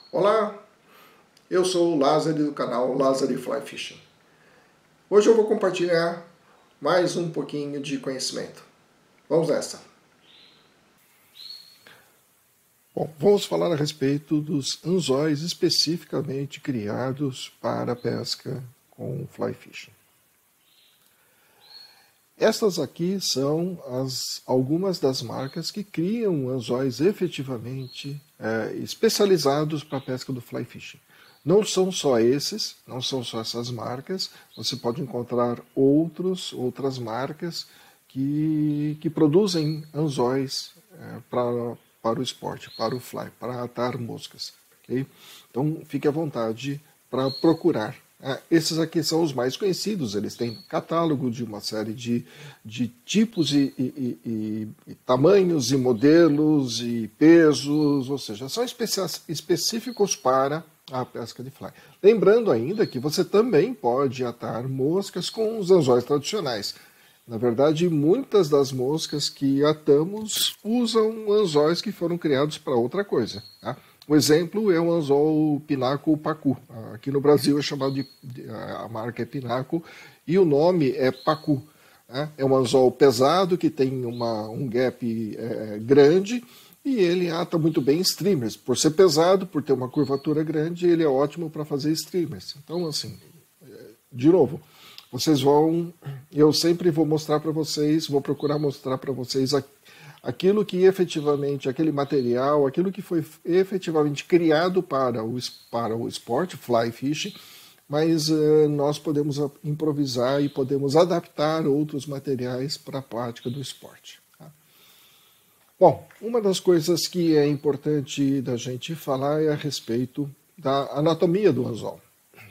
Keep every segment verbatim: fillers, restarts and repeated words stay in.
Olá, eu sou o Lázaro do canal Lázaro Fly Fishing. Hoje eu vou compartilhar mais um pouquinho de conhecimento. Vamos nessa! Bom, vamos falar a respeito dos anzóis especificamente criados para a pesca com fly fishing. Estas aqui são as, algumas das marcas que criam anzóis efetivamente é, especializados para a pesca do fly fishing. Não são só esses, não são só essas marcas, você pode encontrar outros, outras marcas que, que produzem anzóis é, para, para o esporte, para o fly, para atar moscas. Okay? Então fique à vontade para procurar. Ah, esses aqui são os mais conhecidos, eles têm catálogo de uma série de, de tipos e, e, e, e tamanhos e modelos e pesos, ou seja, são específicos para a pesca de fly. Lembrando ainda que você também pode atar moscas com os anzóis tradicionais. Na verdade, muitas das moscas que atamos usam anzóis que foram criados para outra coisa, tá? O exemplo é o anzol Pinaco Pacu. Aqui no Brasil é chamado de, a marca é Pinaco e o nome é Pacu. Né? É um anzol pesado que tem uma, um gap é, grande e ele ata muito bem streamers. Por ser pesado, por ter uma curvatura grande, ele é ótimo para fazer streamers. Então, assim, de novo, vocês vão, eu sempre vou mostrar para vocês, vou procurar mostrar para vocês aqui aquilo que efetivamente, aquele material, aquilo que foi efetivamente criado para o, para o esporte, fly fishing, mas uh, nós podemos improvisar e podemos adaptar outros materiais para a prática do esporte. Tá? Bom, uma das coisas que é importante da gente falar é a respeito da anatomia do anzol.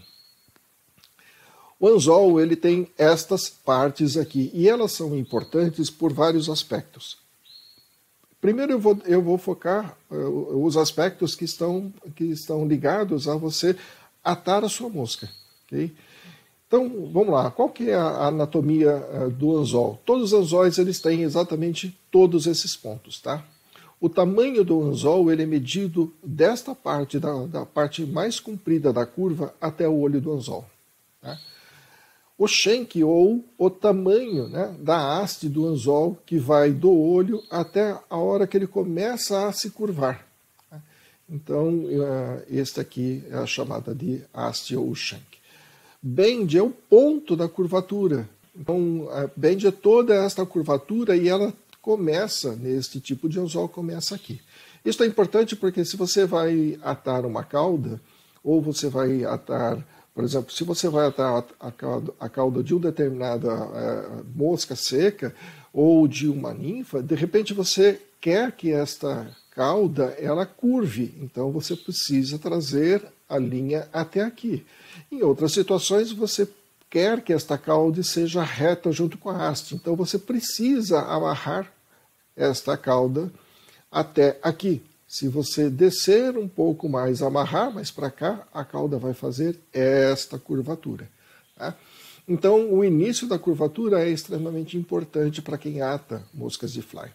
O anzol ele tem estas partes aqui, e elas são importantes por vários aspectos. Primeiro eu vou, eu vou focar uh, os aspectos que estão, que estão ligados a você atar a sua mosca. Okay? Então, vamos lá. Qual que é a anatomia uh, do anzol? Todos os anzóis eles têm exatamente todos esses pontos. Tá? O tamanho do anzol ele é medido desta parte, da, da parte mais comprida da curva até o olho do anzol. Tá? O shank, ou o tamanho, né, da haste do anzol, que vai do olho até a hora que ele começa a se curvar. Então, esta aqui é a chamada de haste ou shank. Bend é o ponto da curvatura. Então, a bend é toda esta curvatura e ela começa, neste tipo de anzol, começa aqui. Isso é importante porque se você vai atar uma cauda, ou você vai atar... Por exemplo, se você vai atar a cauda, a cauda de uma determinada é, mosca seca ou de uma ninfa, de repente você quer que esta cauda ela curve, então você precisa trazer a linha até aqui. Em outras situações, você quer que esta cauda seja reta junto com a haste, então você precisa amarrar esta cauda até aqui. Se você descer um pouco mais, amarrar mais para cá, a cauda vai fazer esta curvatura. Tá? Então, o início da curvatura é extremamente importante para quem ata moscas de fly.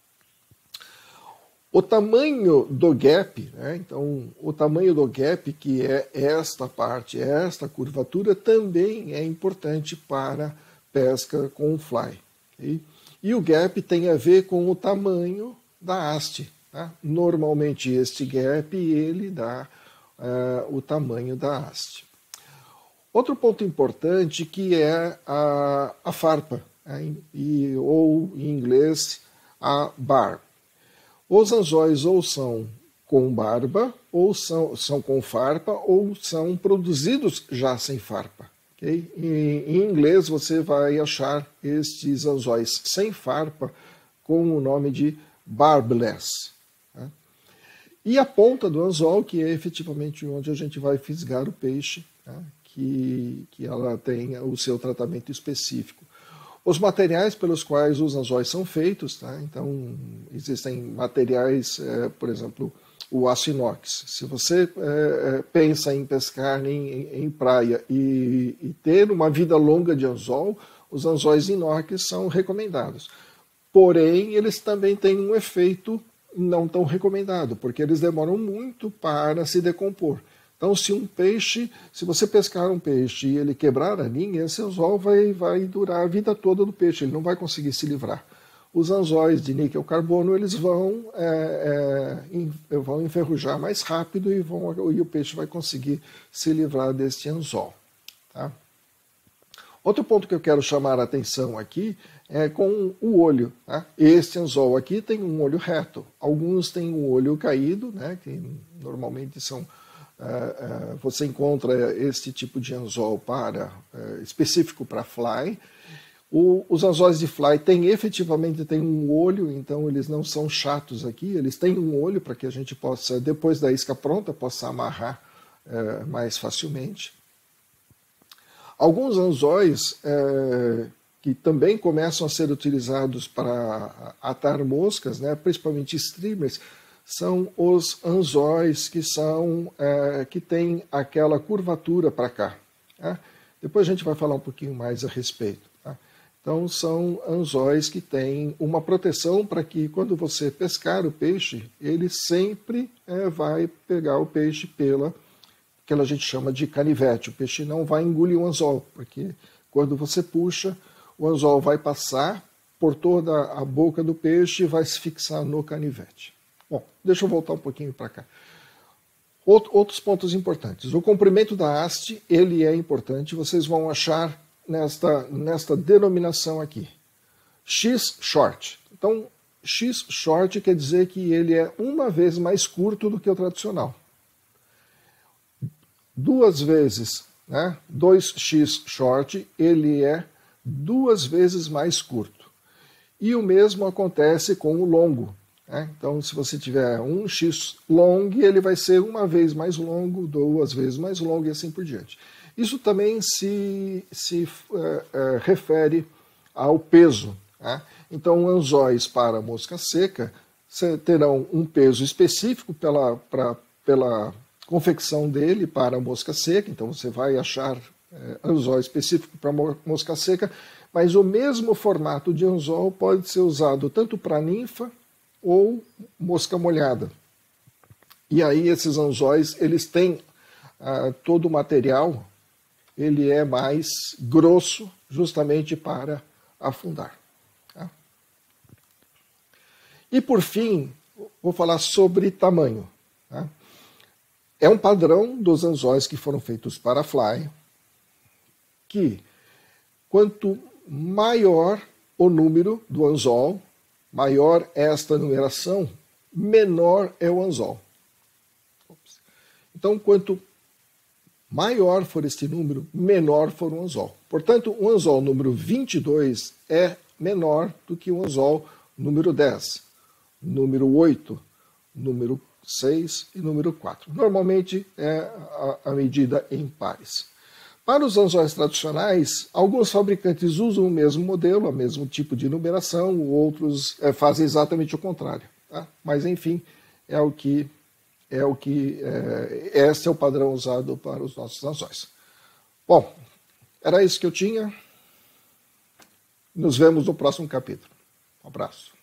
O tamanho do gap, né? Então, o tamanho do gap, que é esta parte, esta curvatura, também é importante para pesca com fly. Okay? E o gap tem a ver com o tamanho da haste. Tá? Normalmente este gap ele dá uh, o tamanho da haste. Outro ponto importante que é a, a farpa, né? e, ou em inglês a barb. Os anzóis ou são com barba, ou são, são com farpa, ou são produzidos já sem farpa. Okay? E, em inglês você vai achar estes anzóis sem farpa com o nome de barbless. E a ponta do anzol, que é efetivamente onde a gente vai fisgar o peixe, né, que, que ela tenha o seu tratamento específico. Os materiais pelos quais os anzóis são feitos, tá? Então existem materiais, é, por exemplo, o aço inox. Se você é, pensa em pescar em, em praia e, e ter uma vida longa de anzol, os anzóis inox são recomendados. Porém, eles também têm um efeito não tão recomendado, porque eles demoram muito para se decompor. Então, se um peixe, se você pescar um peixe e ele quebrar a linha, esse anzol vai, vai durar a vida toda do peixe, ele não vai conseguir se livrar. Os anzóis de níquel carbono, eles vão, é, é, in, vão enferrujar mais rápido e, vão, e o peixe vai conseguir se livrar deste anzol. Tá? Outro ponto que eu quero chamar a atenção aqui é com o olho. Tá? Este anzol aqui tem um olho reto, alguns têm um olho caído, né, que normalmente são... Uh, uh, você encontra este tipo de anzol para, uh, específico para fly. O, os anzóis de fly têm efetivamente tem um olho, então eles não são chatos aqui, eles têm um olho para que a gente possa, depois da isca pronta, possa amarrar uh, mais facilmente. Alguns anzóis uh, que também começam a ser utilizados para atar moscas, né, principalmente streamers, são os anzóis que, são, é, que têm aquela curvatura para cá. Tá? Depois a gente vai falar um pouquinho mais a respeito. Tá? Então, são anzóis que têm uma proteção para que, quando você pescar o peixe, ele sempre é, vai pegar o peixe pela que a gente chama de canivete. O peixe não vai engolir o anzol, porque quando você puxa, o anzol vai passar por toda a boca do peixe e vai se fixar no canivete. Bom, deixa eu voltar um pouquinho para cá. Outros pontos importantes. O comprimento da haste, ele é importante. Vocês vão achar nesta, nesta denominação aqui. X short. Então, X short quer dizer que ele é uma vez mais curto do que o tradicional. Duas vezes, né? dois x short, ele é duas vezes mais curto. E o mesmo acontece com o longo. Então, se você tiver um X long, ele vai ser uma vez mais longo, duas vezes mais longo e assim por diante. Isso também se, se é, é, refere ao peso. Né? Então, anzóis para mosca seca terão um peso específico pela, pra, pela confecção dele para mosca seca. Então, você vai achar é, anzol específico para mosca seca, mas o mesmo formato de anzol pode ser usado tanto para ninfa ou mosca molhada. E aí esses anzóis, eles têm ah, todo o material, ele é mais grosso justamente para afundar. Tá? E por fim, vou falar sobre tamanho. Tá? É um padrão dos anzóis que foram feitos para fly, que quanto maior o número do anzol, maior esta numeração, menor é o anzol. Então, quanto maior for este número, menor for o anzol. Portanto, o anzol número vinte e dois é menor do que o anzol número dez, número oito, número seis e número quatro. Normalmente é a, a medida em pares. Para os anzóis tradicionais, alguns fabricantes usam o mesmo modelo, o mesmo tipo de numeração, outros é, fazem exatamente o contrário. Tá? Mas, enfim, é o que, é o que é, esse é o padrão usado para os nossos anzóis. Bom, era isso que eu tinha. Nos vemos no próximo capítulo. Um abraço.